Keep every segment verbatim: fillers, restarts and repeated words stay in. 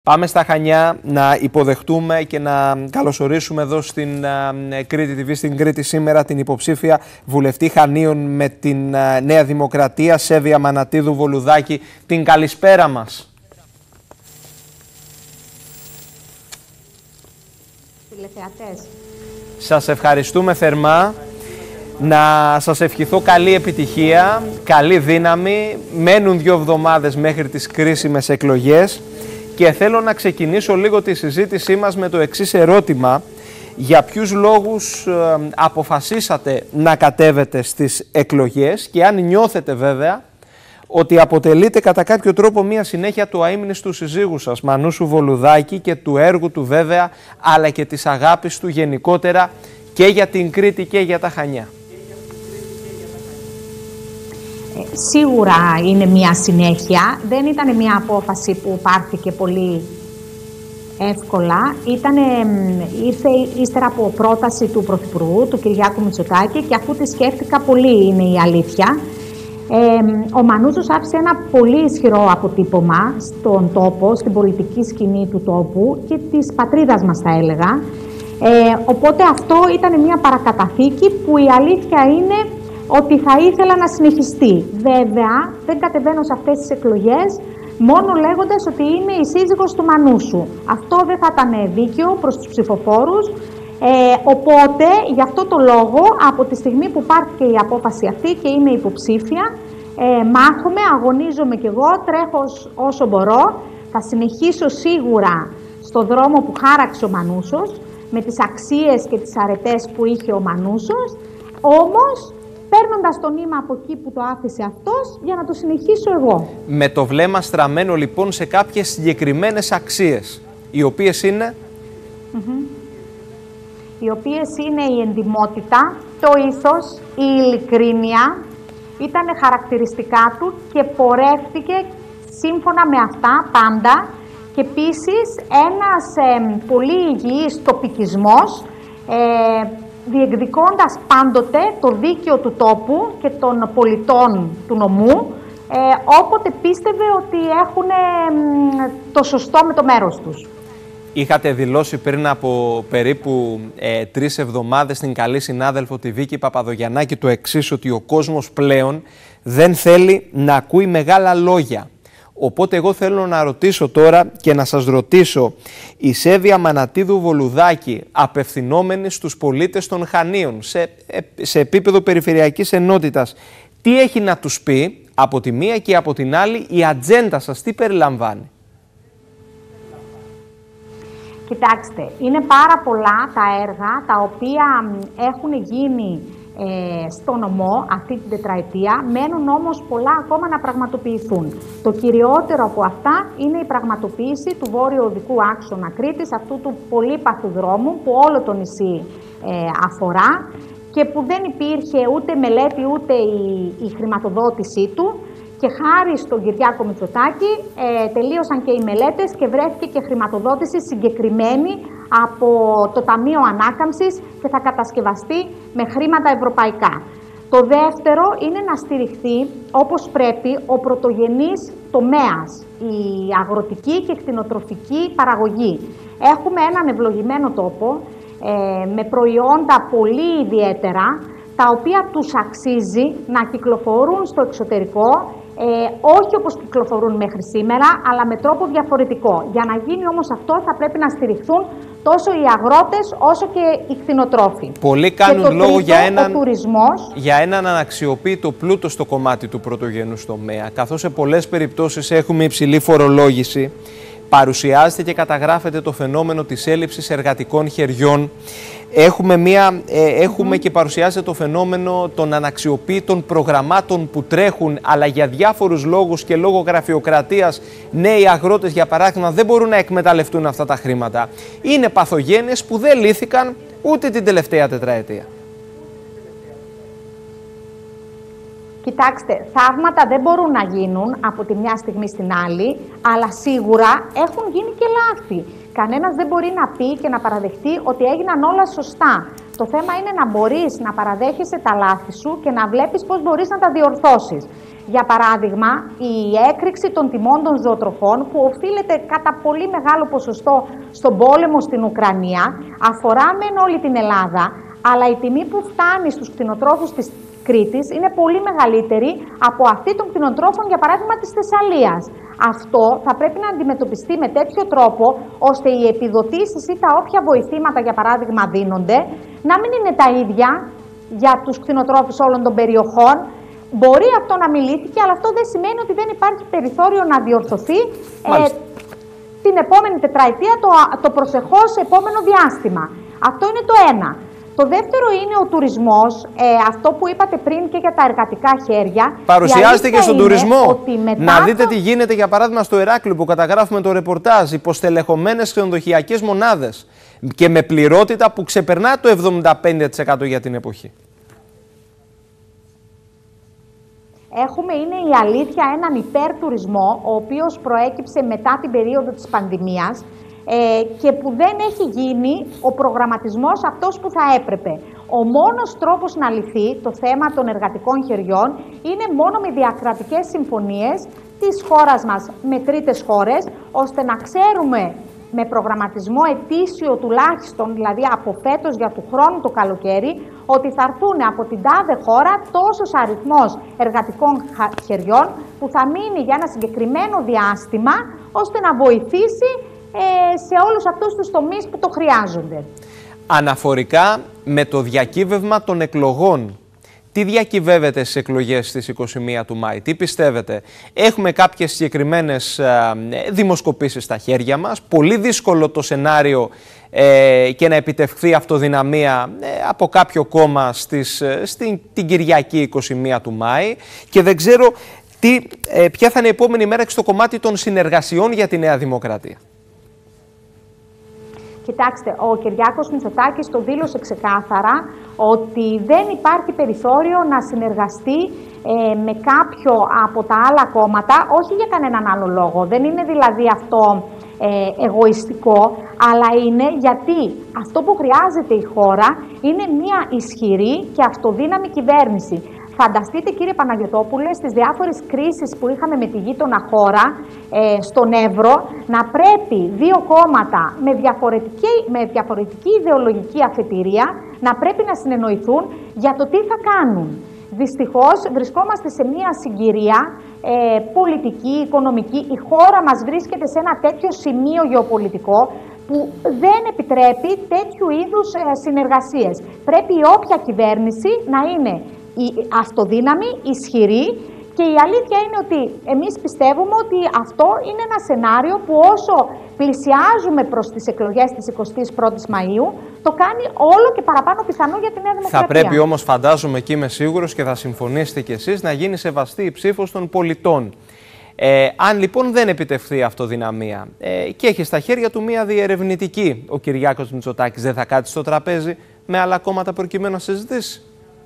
Πάμε στα Χανιά να υποδεχτούμε και να καλωσορίσουμε εδώ στην uh, Κρήτη τι βι, στην Κρήτη σήμερα, την υποψήφια βουλευτή Χανίων με την uh, Νέα Δημοκρατία, Σέβεια Μανατίδου Βολουδάκη. Την καλησπέρα μας. Τηλεθεατές. Σας ευχαριστούμε θερμά. Να σας ευχηθώ καλή επιτυχία, καλή δύναμη. Μένουν δύο εβδομάδες μέχρι τις κρίσιμες εκλογές. Και θέλω να ξεκινήσω λίγο τη συζήτησή μας με το εξής ερώτημα. Για ποιους λόγους ε, αποφασίσατε να κατέβετε στις εκλογές και αν νιώθετε βέβαια ότι αποτελείτε κατά κάποιο τρόπο μία συνέχεια του αείμνηστου συζύγου σας, Μανούσου Βολουδάκη, και του έργου του βέβαια, αλλά και της αγάπης του γενικότερα και για την Κρήτη και για τα Χανιά. Σίγουρα είναι μια συνέχεια, δεν ήταν μια απόφαση που πάρθηκε πολύ εύκολα. Ήτανε, ήρθε ύστερα από πρόταση του Πρωθυπουργού, του Κυριάκου Μητσοτάκη, και αφού τη σκέφτηκα πολύ, είναι η αλήθεια. Ε, ο Μανούσος άφησε ένα πολύ ισχυρό αποτύπωμα στον τόπο, στην πολιτική σκηνή του τόπου και της πατρίδας μας, θα έλεγα. Ε, οπότε αυτό ήταν μια παρακαταθήκη που η αλήθεια είναι ότι θα ήθελα να συνεχιστεί. Βέβαια, δεν κατεβαίνω σε αυτές τις εκλογές μόνο λέγοντας ότι είμαι η σύζυγος του Μανούσου. Αυτό δεν θα ήταν δίκαιο προς τους ψηφοφόρους. Ε, οπότε, γι' αυτό το λόγο, από τη στιγμή που πάρθηκε η απόφαση αυτή και είμαι υποψήφια, ε, μάχομαι, αγωνίζομαι κι εγώ, τρέχω όσο μπορώ. Θα συνεχίσω σίγουρα στο δρόμο που χάραξε ο Μανούσος, με τις αξίες και τις αρετές που είχε ο Μανούσος, όμως παίρνοντας το νήμα από εκεί που το άφησε αυτός, για να το συνεχίσω εγώ. Με το βλέμμα στραμμένο λοιπόν σε κάποιες συγκεκριμένες αξίες, οι οποίες είναι... Mm-hmm. Οι οποίες είναι η εντιμότητα, το ήθος, η ειλικρίνεια, ήταν χαρακτηριστικά του και πορεύτηκε σύμφωνα με αυτά πάντα, και επίσης ένας ε, πολύ υγιής τοπικισμός, ε, διεκδικώντας πάντοτε το δίκαιο του τόπου και των πολιτών του νομού, ε, όποτε πίστευε ότι έχουν ε, το σωστό με το μέρος τους. Είχατε δηλώσει πριν από περίπου ε, τρεις εβδομάδες στην καλή συνάδελφο τη Βίκη Παπαδογιαννάκη το εξής, ότι ο κόσμος πλέον δεν θέλει να ακούει μεγάλα λόγια. Οπότε εγώ θέλω να ρωτήσω τώρα και να σας ρωτήσω, η Σέβεια Μανατίδου Βολουδάκη, απευθυνόμενη στους πολίτες των Χανίων σε, σε επίπεδο περιφερειακής ενότητας, τι έχει να τους πει από τη μία και από την άλλη η ατζέντα σας, τι περιλαμβάνει? Κοιτάξτε, είναι πάρα πολλά τα έργα τα οποία έχουν γίνει ε, στο νομό αυτή την τετραετία, μένουν όμως πολλά ακόμα να πραγματοποιηθούν. Το κυριότερο από αυτά είναι η πραγματοποίηση του βόρειο οδικού άξονα Κρήτης, αυτού του πολύπαθου δρόμου που όλο το νησί ε, αφορά και που δεν υπήρχε ούτε μελέτη ούτε η, η χρηματοδότησή του. Και χάρη στον Κυριάκο Μητσοτάκη ε, τελείωσαν και οι μελέτες και βρέθηκε και χρηματοδότηση συγκεκριμένη από το Ταμείο Ανάκαμψης και θα κατασκευαστεί με χρήματα ευρωπαϊκά. Το δεύτερο είναι να στηριχθεί όπως πρέπει ο πρωτογενής τομέας, η αγροτική και κτηνοτροφική παραγωγή. Έχουμε έναν ευλογημένο τόπο ε, με προϊόντα πολύ ιδιαίτερα, τα οποία τους αξίζει να κυκλοφορούν στο εξωτερικό, ε, όχι όπως κυκλοφορούν μέχρι σήμερα, αλλά με τρόπο διαφορετικό. Για να γίνει όμως αυτό θα πρέπει να στηριχθούν τόσο οι αγρότες όσο και οι κτηνοτρόφοι. Πολλοί κάνουν και λόγο τρίτο, για έναν, τουρισμός, για έναν αναξιοποίητο πλούτο στο κομμάτι του πρωτογενούς τομέα, καθώς σε πολλές περιπτώσεις έχουμε υψηλή φορολόγηση. Παρουσιάζεται και καταγράφεται το φαινόμενο της έλλειψης εργατικών χεριών. Έχουμε, μια, ε, έχουμε mm. και παρουσιάζεται το φαινόμενο των αναξιοποίητων προγραμμάτων που τρέχουν, αλλά για διάφορους λόγους και λόγω γραφειοκρατίας νέοι αγρότες, για παράδειγμα, δεν μπορούν να εκμεταλλευτούν αυτά τα χρήματα. Είναι παθογένειες που δεν λύθηκαν ούτε την τελευταία τετραετία. Κοιτάξτε, θαύματα δεν μπορούν να γίνουν από τη μια στιγμή στην άλλη, αλλά σίγουρα έχουν γίνει και λάθη. Κανένας δεν μπορεί να πει και να παραδεχτεί ότι έγιναν όλα σωστά. Το θέμα είναι να μπορείς να παραδέχεσαι τα λάθη σου και να βλέπεις πώς μπορείς να τα διορθώσεις. Για παράδειγμα, η έκρηξη των τιμών των ζωοτροφών, που οφείλεται κατά πολύ μεγάλο ποσοστό στον πόλεμο στην Ουκρανία, αφορά μεν όλη την Ελλάδα, αλλά η τιμή που φτάνει στους κτηνοτρόφους της Κρήτης είναι πολύ μεγαλύτερη από αυτή των κτηνοτρόφων, για παράδειγμα, της Θεσσαλίας. Αυτό θα πρέπει να αντιμετωπιστεί με τέτοιο τρόπο, ώστε οι επιδοτήσεις ή τα όποια βοηθήματα, για παράδειγμα, δίνονται, να μην είναι τα ίδια για τους κτηνοτρόφους όλων των περιοχών. Μπορεί αυτό να μιλήθηκε, αλλά αυτό δεν σημαίνει ότι δεν υπάρχει περιθώριο να διορθωθεί ε, την επόμενη τετραετία, το, το προσεχώς επόμενο διάστημα. Αυτό είναι το ένα. Το δεύτερο είναι ο τουρισμός, ε, αυτό που είπατε πριν και για τα εργατικά χέρια. Παρουσιάζεται και στον τουρισμό. Να δείτε το... τι γίνεται, για παράδειγμα, στο Ηράκλειο που καταγράφουμε το ρεπορτάζ. Υποστελεχωμένες ξενοδοχειακές μονάδες και με πληρότητα που ξεπερνά το εβδομήντα πέντε τοις εκατό για την εποχή. Έχουμε, είναι η αλήθεια, έναν υπερτουρισμό, ο οποίος προέκυψε μετά την περίοδο της πανδημίας ε, και που δεν έχει γίνει ο προγραμματισμός αυτός που θα έπρεπε. Ο μόνος τρόπος να λυθεί το θέμα των εργατικών χεριών είναι μόνο με διακρατικές συμφωνίες της χώρας μας με τρίτες χώρες, ώστε να ξέρουμε με προγραμματισμό ετήσιο τουλάχιστον, δηλαδή από φέτος για του χρόνου το καλοκαίρι, ότι θα έρθουν από την τάδε χώρα τόσος αριθμός εργατικών χεριών που θα μείνει για ένα συγκεκριμένο διάστημα, ώστε να βοηθήσει ε, σε όλους αυτούς τους τομείς που το χρειάζονται. Αναφορικά με το διακύβευμα των εκλογών, τι διακυβεύεται στις εκλογές στις είκοσι μία του Μάη, τι πιστεύετε? Έχουμε κάποιες συγκεκριμένες ε, δημοσκοπήσεις στα χέρια μας, πολύ δύσκολο το σενάριο ε, και να επιτευχθεί αυτοδυναμία ε, από κάποιο κόμμα στις, ε, στην, την Κυριακή είκοσι μία του Μάη, και δεν ξέρω τι, ε, ποια θα είναι η επόμενη μέρα και στο κομμάτι των συνεργασιών για τη Νέα Δημοκρατία. Κοιτάξτε, ο Κυριάκος Μητσοτάκης το δήλωσε ξεκάθαρα ότι δεν υπάρχει περιθώριο να συνεργαστεί ε, με κάποιο από τα άλλα κόμματα, όχι για κανέναν άλλο λόγο. Δεν είναι δηλαδή αυτό ε, εγωιστικό, αλλά είναι γιατί αυτό που χρειάζεται η χώρα είναι μια ισχυρή και αυτοδύναμη κυβέρνηση. Φανταστείτε, κύριε Παναγιωτόπουλε, στις διάφορες κρίσεις που είχαμε με τη γείτονα χώρα, ε, στον Εύρο, να πρέπει δύο κόμματα με διαφορετική, με διαφορετική ιδεολογική αφετηρία να πρέπει να συνεννοηθούν για το τι θα κάνουν. Δυστυχώς βρισκόμαστε σε μια συγκυρία ε, πολιτική, οικονομική. Η χώρα μας βρίσκεται σε ένα τέτοιο σημείο γεωπολιτικό που δεν επιτρέπει τέτοιου είδους ε, συνεργασίες. Πρέπει η όποια κυβέρνηση να είναι η αυτοδύναμη, ισχυρή, και η αλήθεια είναι ότι εμείς πιστεύουμε ότι αυτό είναι ένα σενάριο που όσο πλησιάζουμε προς τις εκλογές της εικοστής πρώτης Μαΐου, το κάνει όλο και παραπάνω πιθανό για τη Νέα Δημοκρατία. Θα πρέπει όμως, φαντάζομαι, και είμαι σίγουρος και θα συμφωνήσετε κι εσείς, να γίνει σεβαστή η ψήφος των πολιτών. Ε, αν λοιπόν δεν επιτευχθεί η αυτοδυναμία ε, και έχει στα χέρια του μία διερευνητική, ο Κυριάκος Μητσοτάκης δεν θα κάτσει στο τραπέζι με άλλα κόμματα προκειμένου να συζητήσει?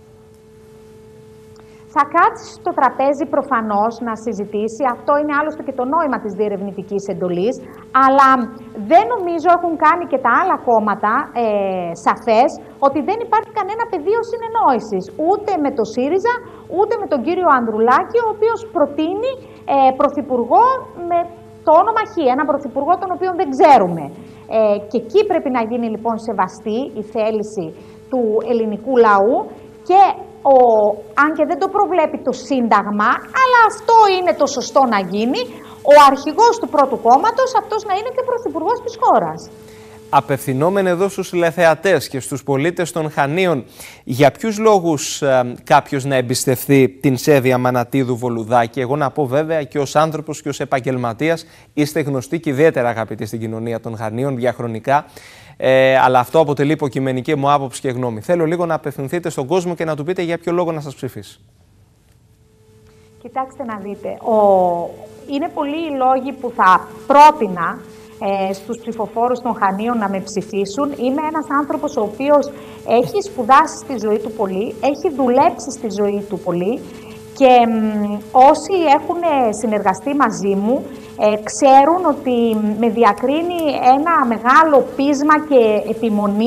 Θα κάτσει στο τραπέζι προφανώς να συζητήσει, αυτό είναι άλλωστε και το νόημα της διερευνητικής εντολής, αλλά δεν νομίζω έχουν κάνει και τα άλλα κόμματα ε, σαφές ότι δεν υπάρχει κανένα πεδίο συνεννόησης, ούτε με το ΣΥΡΙΖΑ, ούτε με τον κύριο Ανδρουλάκη, ο οποίος προτείνει ε, πρωθυπουργό με το όνομα Χ, ένα πρωθυπουργό τον οποίο δεν ξέρουμε. Ε, και εκεί πρέπει να γίνει λοιπόν σεβαστή η θέληση του ελληνικού λαού, και Ο, αν και δεν το προβλέπει το Σύνταγμα, αλλά αυτό είναι το σωστό να γίνει, ο αρχηγός του πρώτου κόμματος αυτός να είναι και πρωθυπουργός της χώρας. Απευθυνόμενοι εδώ στους τηλεθεατές και στους πολίτες των Χανίων, για ποιους λόγους ε, κάποιος να εμπιστευτεί την Σέβεια Μανατίδου Βολουδάκη? Εγώ να πω βέβαια και ως άνθρωπος και ως επαγγελματίας είστε γνωστοί και ιδιαίτερα αγαπητοί στην κοινωνία των Χανίων διαχρονικά. Ε, αλλά αυτό αποτελεί υποκειμενική μου άποψη και γνώμη. Θέλω λίγο να απευθυνθείτε στον κόσμο και να του πείτε για ποιο λόγο να σας ψηφίσει. Κοιτάξτε να δείτε, ο... είναι πολλοί οι λόγοι που θα πρότεινα ε, στους ψηφοφόρους των Χανίων να με ψηφίσουν. Είμαι ένας άνθρωπος ο οποίος έχει σπουδάσει στη ζωή του πολύ, έχει δουλέψει στη ζωή του πολύ, και μ, όσοι έχουν συνεργαστεί μαζί μου ε, ξέρουν ότι με διακρίνει ένα μεγάλο πείσμα και επιμονή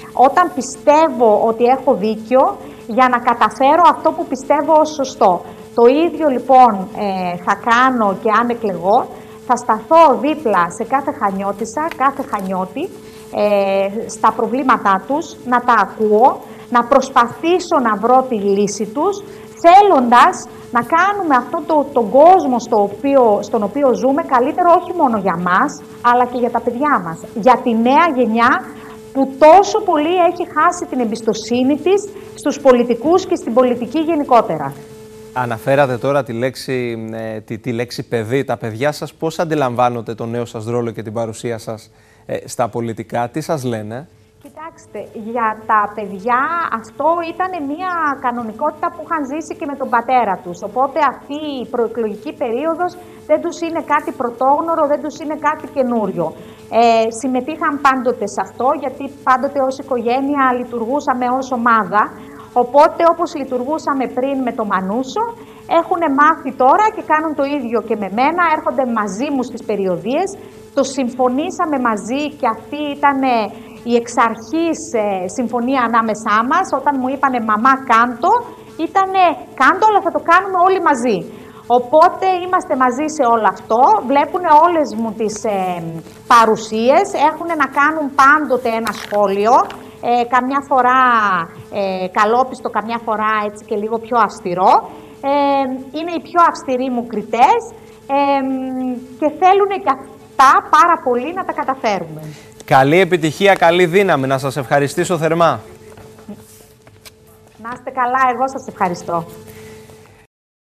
όταν πιστεύω ότι έχω δίκιο, για να καταφέρω αυτό που πιστεύω ως σωστό. Το ίδιο λοιπόν ε, θα κάνω και αν εκλεγώ, θα σταθώ δίπλα σε κάθε χανιώτισσα, κάθε χανιώτη, ε, στα προβλήματά τους, να τα ακούω, να προσπαθήσω να βρω τη λύση τους, θέλοντας να κάνουμε αυτόν το, τον κόσμο στο οποίο, στον οποίο ζούμε καλύτερο όχι μόνο για μας, αλλά και για τα παιδιά μας, για τη νέα γενιά που τόσο πολύ έχει χάσει την εμπιστοσύνη της στους πολιτικούς και στην πολιτική γενικότερα. Αναφέρατε τώρα τη λέξη, ε, τη, τη λέξη παιδί. Τα παιδιά σας πώς αντιλαμβάνονται τον νέο σας ρόλο και την παρουσία σας ε, στα πολιτικά, τι σας λένε? Κοιτάξτε, για τα παιδιά αυτό ήταν μια κανονικότητα που είχαν ζήσει και με τον πατέρα τους. Οπότε αυτή η προεκλογική περίοδος δεν τους είναι κάτι πρωτόγνωρο, δεν τους είναι κάτι καινούριο. Ε, συμμετείχαν πάντοτε σε αυτό, γιατί πάντοτε ως οικογένεια λειτουργούσαμε ως ομάδα. Οπότε όπως λειτουργούσαμε πριν με το Μανούσο, έχουν μάθει τώρα και κάνουν το ίδιο και με μένα, έρχονται μαζί μου στις περιοδίες. Το συμφωνήσαμε μαζί και αυτή ήταν η εξ αρχής ε, συμφωνία ανάμεσά μας. Όταν μου είπανε «μαμά κάντο», ήτανε «κάντο, αλλά θα το κάνουμε όλοι μαζί». Οπότε είμαστε μαζί σε όλο αυτό, βλέπουν όλες μου τις ε, παρουσίες, έχουν να κάνουν πάντοτε ένα σχόλιο, ε, καμιά φορά ε, καλόπιστο, καμιά φορά έτσι και λίγο πιο αυστηρό. Ε, είναι οι πιο αυστηροί μου κριτές ε, και θέλουν και αυτά πάρα πολύ να τα καταφέρουμε. Καλή επιτυχία, καλή δύναμη. Να σας ευχαριστήσω θερμά. Να είστε καλά, εγώ σας ευχαριστώ.